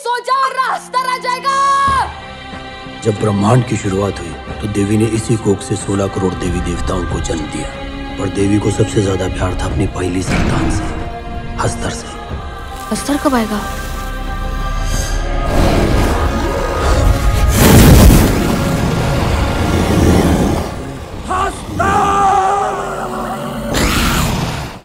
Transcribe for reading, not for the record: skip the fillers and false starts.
सो जा और हंसता रह जाएगा। जब ब्रह्मांड की शुरुआत हुई तो देवी ने इसी कोख से 16 करोड़ देवी देवताओं को जन्म दिया, पर देवी को सबसे ज्यादा प्यार था अपनी पहली संतान से, अस्तर से। अस्तर कब आएगा?